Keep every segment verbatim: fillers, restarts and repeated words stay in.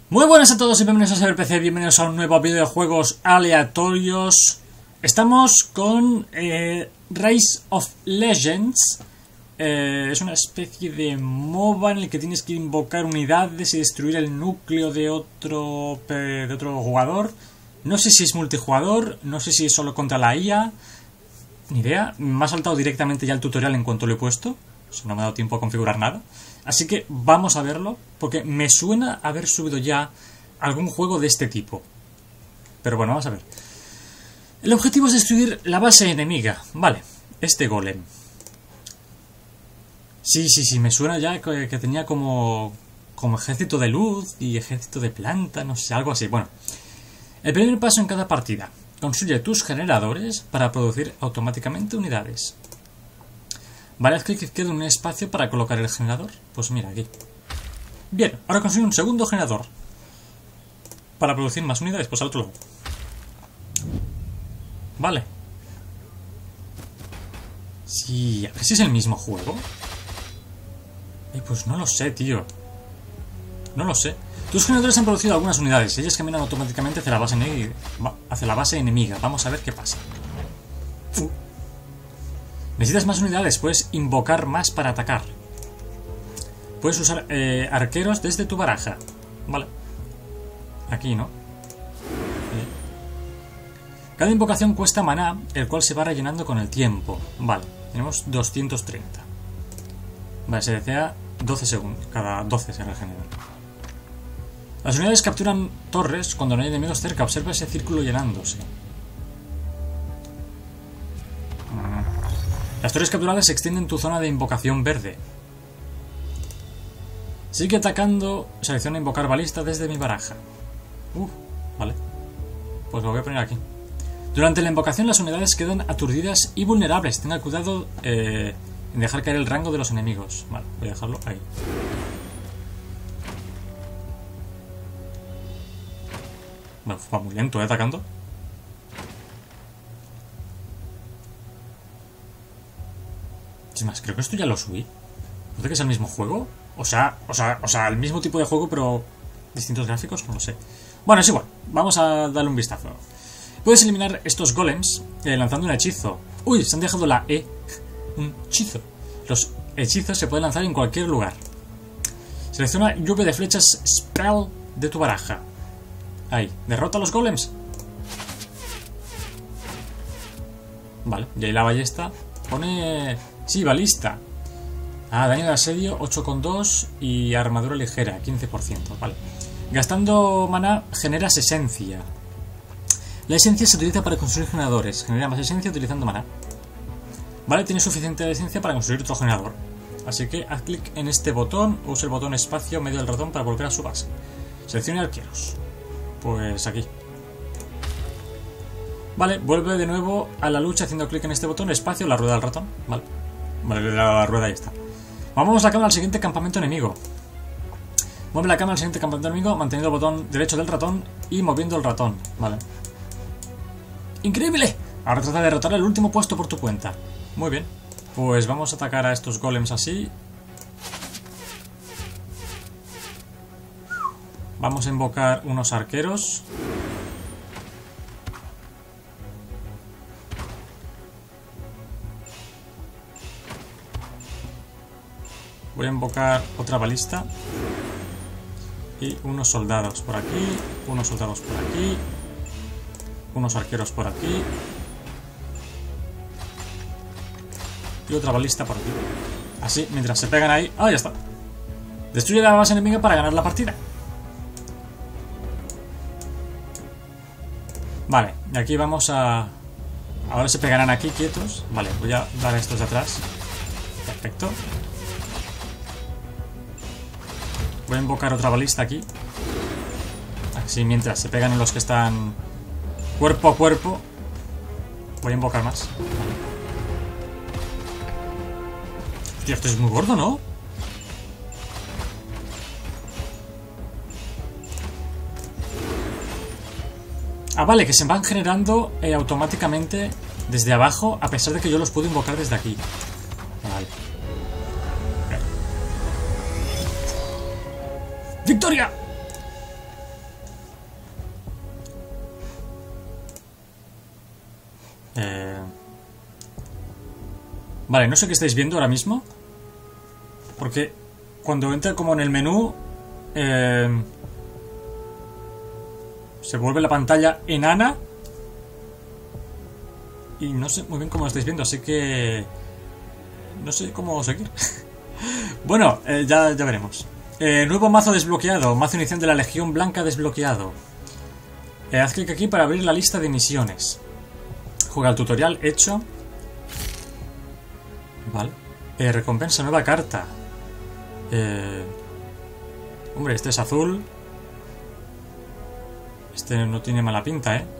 Muy buenas a todos y bienvenidos a CyberPC, bienvenidos a un nuevo vídeo de juegos aleatorios. Estamos con eh, Rise of Legends. eh, Es una especie de MOBA en el que tienes que invocar unidades y destruir el núcleo de otro, de otro jugador. No sé si es multijugador, no sé si es solo contra la I A. Ni idea, me ha saltado directamente ya el tutorial en cuanto lo he puesto. O sea, no me ha dado tiempo a configurar nada. Así que vamos a verlo, porque me suena haber subido ya algún juego de este tipo. Pero bueno, vamos a ver. El objetivo es destruir la base enemiga. Vale, este golem. Sí, sí, sí, me suena ya que, que tenía como, como ejército de luz y ejército de planta, no sé, algo así. Bueno, el primer paso en cada partida. Construye tus generadores para producir automáticamente unidades. Vale, haz clic izquierdo en un espacio para colocar el generador. Pues mira, aquí. Bien, ahora consigue un segundo generador para producir más unidades, pues al otro lado. Vale. Sí, a ver si es el mismo juego. Ay, pues no lo sé, tío. No lo sé. Tus generadores han producido algunas unidades. Ellas caminan automáticamente hacia la base enemiga. Hacia la base enemiga. Vamos a ver qué pasa. Uh. Necesitas más unidades, puedes invocar más para atacar. Puedes usar eh, arqueros desde tu baraja. Vale. Aquí, ¿no? Bien. Cada invocación cuesta maná, el cual se va rellenando con el tiempo. Vale, tenemos doscientos treinta. Vale, se desea doce segundos. Cada doce se regenera. Las unidades capturan torres cuando no hay enemigos cerca. Observa ese círculo llenándose. Las torres capturadas se extienden tu zona de invocación verde. Sigue atacando. Selecciona invocar balista desde mi baraja. Uh, vale. Pues lo voy a poner aquí. Durante la invocación las unidades quedan aturdidas y vulnerables. Tenga cuidado eh, en dejar caer el rango de los enemigos. Vale, voy a dejarlo ahí. Bueno, va muy lento, ¿eh? Atacando. Es más, creo que esto ya lo subí. ¿No sé que es el mismo juego? O sea, o sea, o sea, el mismo tipo de juego, pero distintos gráficos, no lo sé. Bueno, es igual. Vamos a darle un vistazo. Puedes eliminar estos golems eh, lanzando un hechizo. Uy, se han dejado la E. Un hechizo. Los hechizos se pueden lanzar en cualquier lugar. Selecciona lluvia de flechas spell de tu baraja. Ahí. Derrota a los golems. Vale, y ahí la ballesta pone... Sí, balista. Ah, daño de asedio ocho coma dos y armadura ligera quince por ciento. Vale. Gastando maná generas esencia. La esencia se utiliza para construir generadores. Genera más esencia utilizando maná. Vale, tienes suficiente esencia para construir otro generador. Así que haz clic en este botón o usa el botón espacio medio del ratón para volver a su base. Seleccione arqueros. Pues aquí. Vale, vuelve de nuevo a la lucha haciendo clic en este botón espacio, la rueda del ratón. Vale. Vale, la rueda ahí está. Vamos la cámara al siguiente campamento enemigo. Mueve la cámara al siguiente campamento enemigo manteniendo el botón derecho del ratón y moviendo el ratón. Vale. ¡Increíble! Ahora trata de derrotar el último puesto por tu cuenta. Muy bien. Pues vamos a atacar a estos golems así. Vamos a invocar unos arqueros. Voy a invocar otra balista. Y unos soldados por aquí. Unos soldados por aquí. Unos arqueros por aquí. Y otra balista por aquí. Así, mientras se pegan ahí. ¡Ah, ya está! Destruye la base enemiga para ganar la partida. Vale, y aquí vamos a... Ahora se pegarán aquí quietos. Vale, voy a dar a estos de atrás. Perfecto. Voy a invocar otra balista aquí. Así mientras se pegan en los que están cuerpo a cuerpo. Voy a invocar más. Vale. Hostia, esto es muy gordo, ¿no? Ah, vale, que se van generando eh, automáticamente desde abajo, a pesar de que yo los puedo invocar desde aquí. Vale. ¡Victoria! Eh... Vale, no sé qué estáis viendo ahora mismo. Porque cuando entra como en el menú... Eh... Se vuelve la pantalla enana. Y no sé muy bien cómo lo estáis viendo, así que... No sé cómo seguir. Bueno, eh, ya, ya veremos. Eh, nuevo mazo desbloqueado. Mazo inicial de la Legión Blanca desbloqueado. Eh, haz clic aquí para abrir la lista de misiones. Juega el tutorial hecho. Vale. Eh, recompensa, nueva carta. Eh... Hombre, este es azul. Este no tiene mala pinta, ¿eh?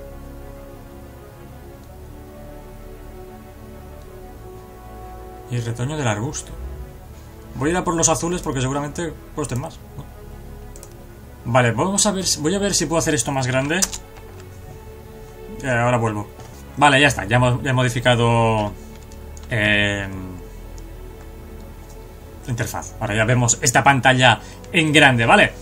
Y retoño del arbusto. Voy a ir a por los azules porque seguramente cuesten más, ¿no? Vale, vamos a ver. Voy a ver si puedo hacer esto más grande. Eh, ahora vuelvo. Vale, ya está. Ya hemos, ya he modificado eh, la interfaz. Ahora ya vemos esta pantalla en grande, ¿vale?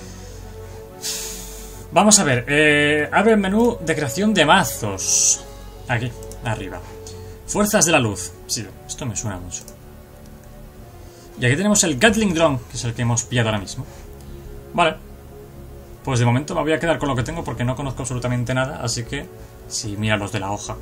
Vamos a ver. Eh, abre el menú de creación de mazos. Aquí, arriba. Fuerzas de la luz. Sí, esto me suena mucho. Y aquí tenemos el Gatling Drone, que es el que hemos pillado ahora mismo. Vale. Pues de momento me voy a quedar con lo que tengo porque no conozco absolutamente nada. Así que, sí, mira los de la hoja.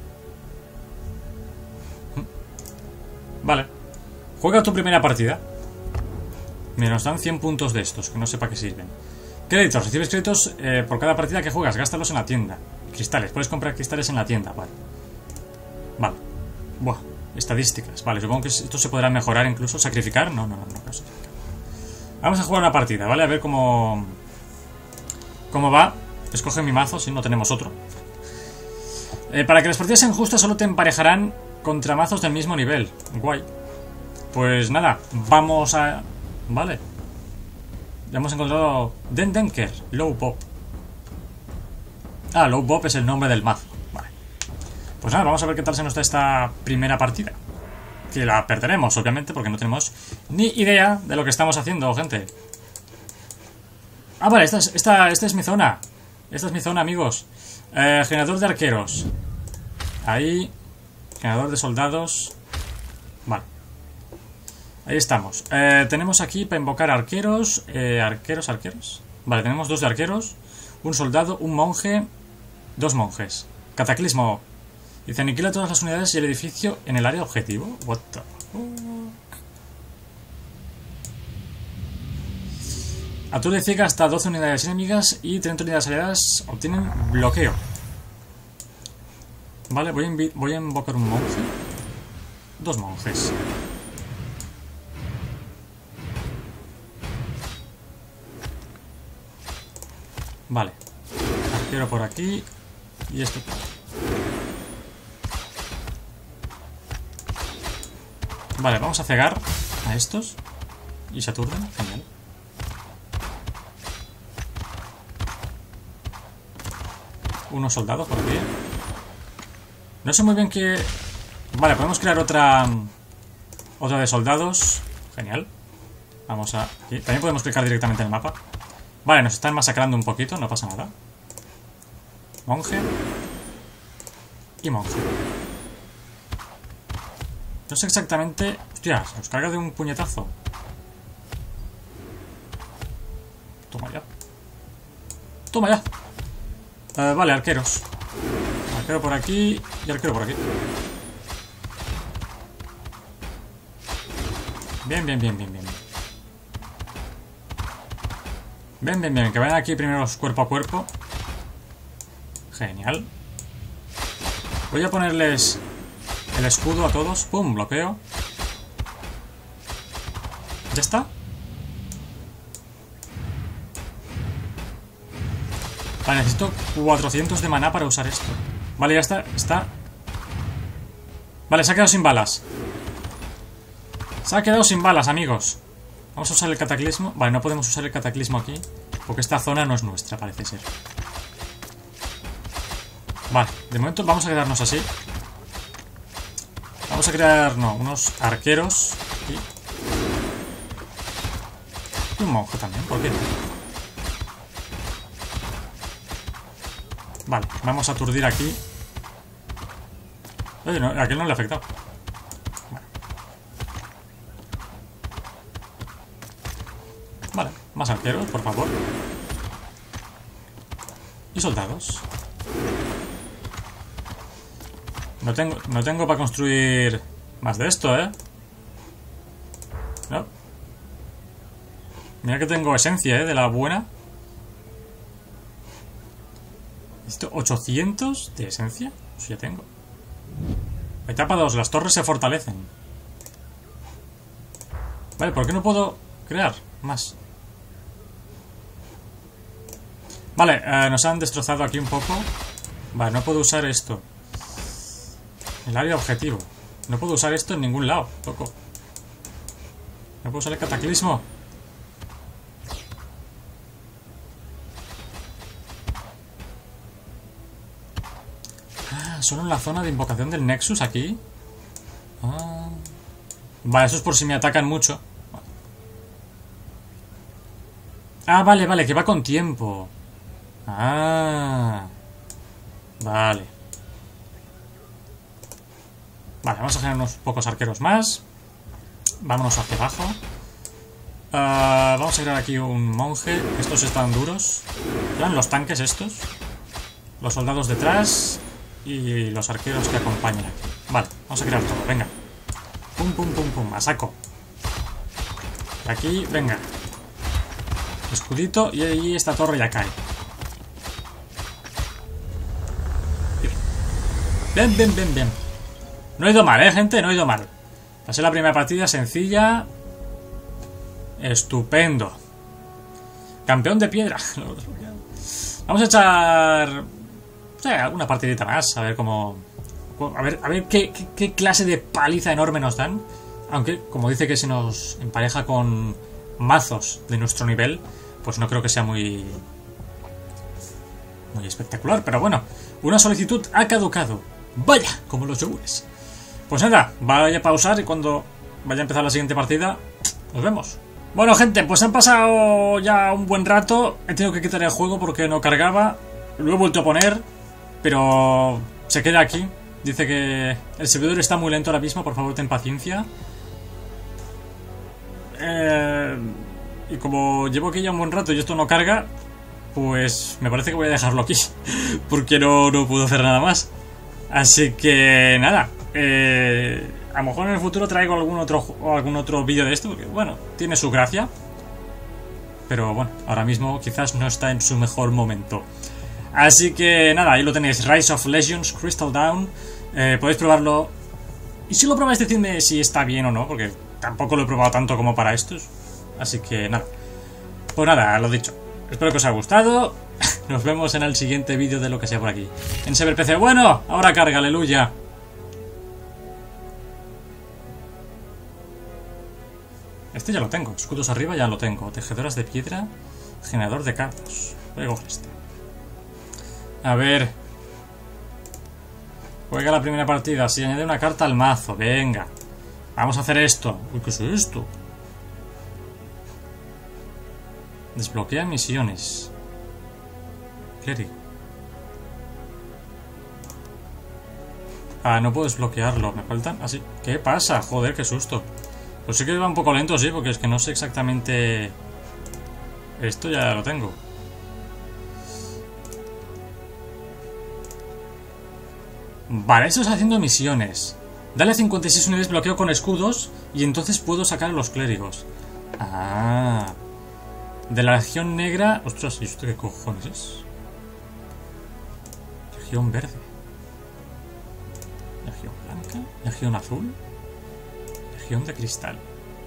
Vale. Juega tu primera partida. Mira, nos dan cien puntos de estos, que no sé para qué sirven. Créditos. Recibes créditos eh, por cada partida que juegas. Gástalos en la tienda. Cristales. Puedes comprar cristales en la tienda. Vale. Vale. Buah. Estadísticas. Vale, supongo que esto se podrá mejorar incluso. ¿Sacrificar? No, no, no. no, no. Vamos a jugar una partida, ¿vale? A ver cómo... ¿Cómo va? Escoge mi mazo, si no tenemos otro. Eh, para que las partidas sean justas solo te emparejarán contra mazos del mismo nivel. Guay. Pues nada, vamos a... Vale. Ya hemos encontrado Den Denker, Low Bob. Ah, Low Bob es el nombre del mazo. Vale. Pues nada, vamos a ver qué tal se nos da esta primera partida. Que la perderemos, obviamente, porque no tenemos ni idea de lo que estamos haciendo, gente. Ah, vale, esta es, esta, esta es mi zona. Esta es mi zona, amigos. Eh, generador de arqueros. Ahí. Generador de soldados. Vale. Ahí estamos. Eh, tenemos aquí para invocar arqueros. Eh, arqueros, arqueros. Vale, tenemos dos de arqueros. Un soldado, un monje. Dos monjes. Cataclismo. Dice, aniquila todas las unidades y el edificio en el área objetivo. What the fuck? Aturde ciega hasta doce unidades enemigas y treinta unidades aliadas obtienen bloqueo. Vale, voy a, voy a invocar un monje. Dos monjes. Vale. Arquero por aquí. Y esto. Vale, vamos a cegar a estos. Y se aturden. Genial. Unos soldados por aquí. No sé muy bien qué... Vale, podemos crear otra... Otra de soldados. Genial. Vamos a... Aquí. También podemos clicar directamente en el mapa. Vale, nos están masacrando un poquito. No pasa nada. Monje. Y monje. No sé exactamente... Hostia, se nos carga de un puñetazo. Toma ya. Toma ya. Uh, vale, arqueros. Arquero por aquí y arquero por aquí. Bien, bien, bien, bien, bien. Bien, bien, bien. Que vayan aquí primero cuerpo a cuerpo. Genial. Voy a ponerles el escudo a todos. Pum, bloqueo. ¿Ya está? Vale, necesito cuatrocientos de maná para usar esto. Vale, ya está, está. Vale, se ha quedado sin balas. Se ha quedado sin balas, amigos. Vamos a usar el cataclismo. Vale, no podemos usar el cataclismo aquí porque esta zona no es nuestra, parece ser. Vale, de momento vamos a quedarnos así. Vamos a crear, no, unos arqueros aquí. Y un monje también, ¿por qué no? Vale, vamos a aturdir aquí. Oye, no, a aquel no le ha afectado. Vale. Vale, más arqueros, por favor. Y soldados. No tengo, no tengo para construir más de esto, ¿eh? No. Mira que tengo esencia, ¿eh? De la buena. ¿Esto? ¿ochocientos de esencia? Eso ya tengo. Etapa dos. Las torres se fortalecen. Vale, ¿por qué no puedo crear más? Vale, eh, nos han destrozado aquí un poco. Vale, no puedo usar esto. El área objetivo. No puedo usar esto en ningún lado. Toco. No puedo usar el cataclismo. Ah, solo en la zona de invocación del Nexus aquí. Ah. Vale, eso es por si me atacan mucho. Ah, vale, vale, que va con tiempo. Ah. Vale. Vale, vamos a generar unos pocos arqueros más. Vámonos hacia abajo. Uh, vamos a crear aquí un monje. Estos están duros. ¿Eran los tanques estos? Los soldados detrás. Y los arqueros que acompañan aquí. Vale, vamos a crear todo, venga. Pum, pum, pum, pum, a saco. Aquí, venga. Escudito y ahí esta torre ya cae. Bien, bien, bien, bien. No he ido mal, eh, gente, no he ido mal. Pasé la primera partida sencilla. Estupendo. Campeón de piedra. Vamos a echar... O sea, alguna partidita más. A ver cómo... A ver, a ver qué, qué, qué clase de paliza enorme nos dan. Aunque, como dice que se nos empareja con mazos de nuestro nivel, pues no creo que sea muy... Muy espectacular. Pero bueno, una solicitud ha caducado. Vaya, como los yogures. Pues nada, vaya a pausar y cuando vaya a empezar la siguiente partida, nos vemos. Bueno, gente, pues han pasado ya un buen rato. He tenido que quitar el juego porque no cargaba. Lo he vuelto a poner, pero se queda aquí. Dice que el servidor está muy lento ahora mismo, por favor ten paciencia. Eh, y como llevo aquí ya un buen rato y esto no carga, pues me parece que voy a dejarlo aquí. Porque no, no puedo hacer nada más. Así que nada, eh, a lo mejor en el futuro traigo algún otro algún otro vídeo de esto, porque bueno, tiene su gracia. Pero bueno, ahora mismo quizás no está en su mejor momento. Así que nada, ahí lo tenéis, Rise of Legends, Crystal Dawn. eh, Podéis probarlo. Y si lo probáis, decidme si está bien o no, porque tampoco lo he probado tanto como para estos. Así que nada, pues nada, lo dicho. Espero que os haya gustado. Nos vemos en el siguiente vídeo de lo que sea por aquí en CyberPC. Bueno, ahora carga, aleluya. Este ya lo tengo, escudos arriba ya lo tengo. Tejedoras de piedra, generador de cartas. Voy a coger este. A ver. Juega la primera partida. Si añade una carta al mazo, venga. Vamos a hacer esto. Uy, ¿qué es esto? Desbloquea misiones. Clérigo. Ah, no puedo desbloquearlo. Me faltan... Ah, sí. ¿Qué pasa? Joder, qué susto. Pues sí que va un poco lento, sí, porque es que no sé exactamente... Esto ya lo tengo. Vale, eso es haciendo misiones. Dale cincuenta y seis unidades bloqueo con escudos y entonces puedo sacar a los clérigos. Ah. De la Legión Negra... Ostras, ¿y esto qué cojones es? Legión Verde. Legión Blanca. Legión Azul. Legión de Cristal.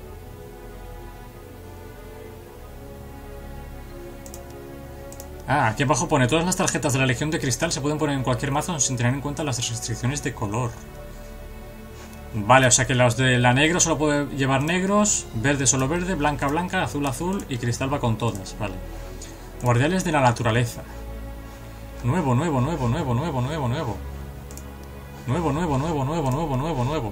Ah, aquí abajo pone: todas las tarjetas de la Legión de Cristal se pueden poner en cualquier mazo sin tener en cuenta las restricciones de color. Vale, o sea que los de la negra solo puede llevar negros, verde solo verde, blanca blanca, azul azul y cristal va con todas, vale. Guardianes de la naturaleza. Nuevo, nuevo, nuevo, nuevo, nuevo, nuevo, nuevo. Nuevo, nuevo, nuevo, nuevo, nuevo, nuevo, nuevo.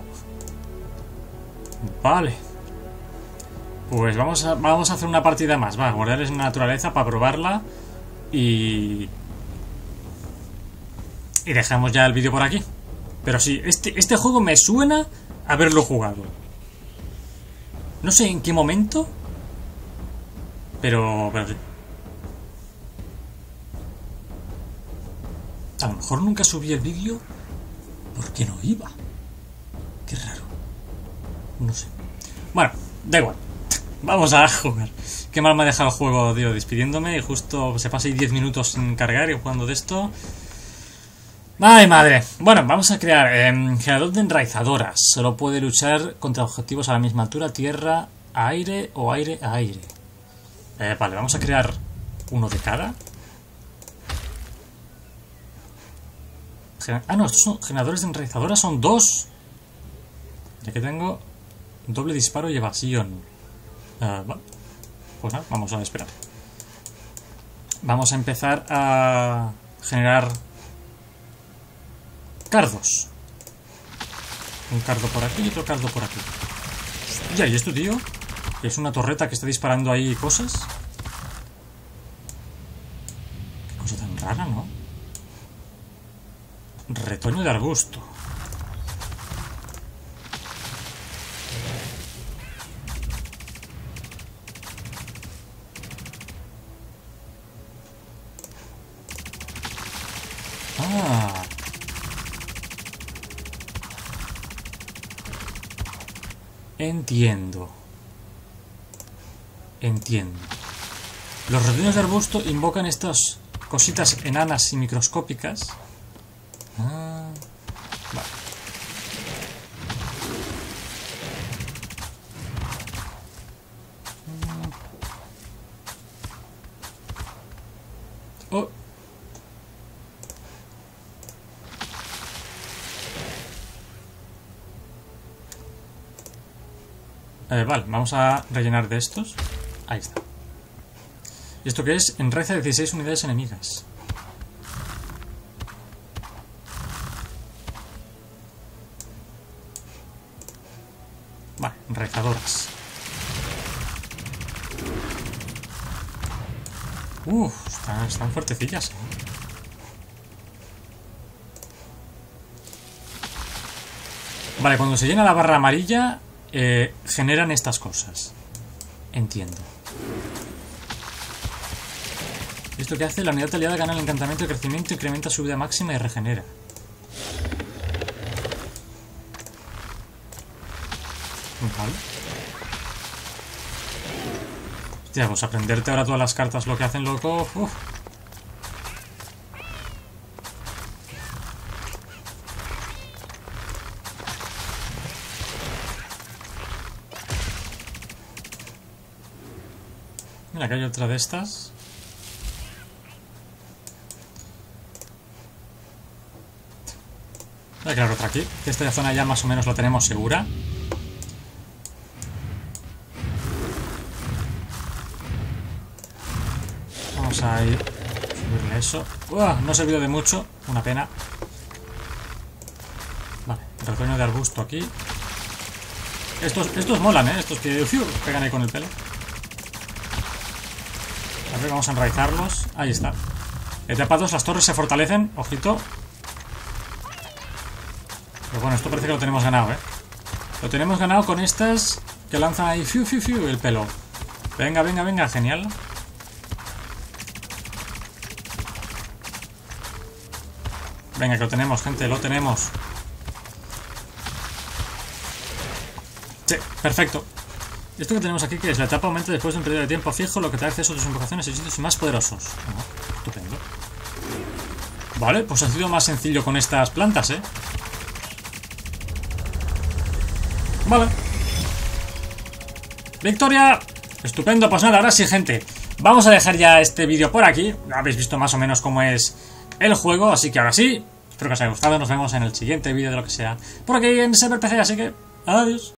Vale. Pues vamos a, vamos a hacer una partida más, va, guardianes de la naturaleza para probarla. Y... Y dejamos ya el vídeo por aquí. Pero sí, este, este juego me suena a haberlo jugado. No sé en qué momento, pero, pero sí. A lo mejor nunca subí el vídeo porque no iba. Qué raro. No sé. Bueno, da igual. Vamos a jugar. Qué mal me ha dejado el juego, tío, despidiéndome y justo se pasa ahí diez minutos sin cargar y jugando de esto. ¡Ay, madre! Bueno, vamos a crear eh, generador de enraizadoras. Solo puede luchar contra objetivos a la misma altura, tierra a aire o aire a aire. Eh, vale, vamos a crear uno de cada. Gener ah, no, estos son generadores de enraizadoras, son dos. Ya que tengo doble disparo y evasión. Uh, vale. Pues nada, vamos a esperar. Vamos a empezar a generar cardos. Un cardo por aquí y otro cardo por aquí. Ya, ¿y esto, tío? ¿Que es una torreta que está disparando ahí cosas? Qué cosa tan rara, ¿no? Retoño de arbusto. Ah. Entiendo. Entiendo. Los retoños de arbusto invocan estas cositas enanas y microscópicas. Ah. Vale. Oh. Eh, vale, vamos a rellenar de estos. Ahí está. ¿Y esto qué es? Enraiza dieciséis unidades enemigas. Vale, enraizadoras. Uff, están, están fuertecillas, ¿eh? Vale, cuando se llena la barra amarilla eh, generan estas cosas. Entiendo. ¿Esto qué hace? La unidad aliada gana el encantamiento de crecimiento, incrementa su vida máxima y regenera. Vale. Hostia, pues aprenderte ahora todas las cartas lo que hacen, loco. Uf. Mira, que hay otra de estas. Voy a crear otra aquí. Que esta zona ya más o menos la tenemos segura. Vamos a ir a subirle eso. Uah, no ha servido de mucho. Una pena. Vale, retoño de arbusto aquí. Estos, estos molan, ¿eh? Estos que fiu, pegan ahí con el pelo. A ver, vamos a enraizarlos. Ahí está. Etapa dos, las torres se fortalecen. Ojito. Pero bueno, esto parece que lo tenemos ganado, ¿eh? Lo tenemos ganado con estas que lanzan ahí fiu, fiu, fiu, el pelo. Venga, venga, venga, genial. Venga, que lo tenemos, gente, lo tenemos. Sí, perfecto. Esto que tenemos aquí, que es la etapa aumenta después de un periodo de tiempo fijo, lo que te da acceso a tus invocaciones, hechizos y más poderosos. Oh, estupendo. Vale, pues ha sido más sencillo con estas plantas, ¿eh? Vale. ¡Victoria! Estupendo, pues nada, ahora sí, gente. Vamos a dejar ya este vídeo por aquí. Habéis visto más o menos cómo es el juego, así que ahora sí. Espero que os haya gustado, nos vemos en el siguiente vídeo de lo que sea por aquí en Server P C, así que adiós.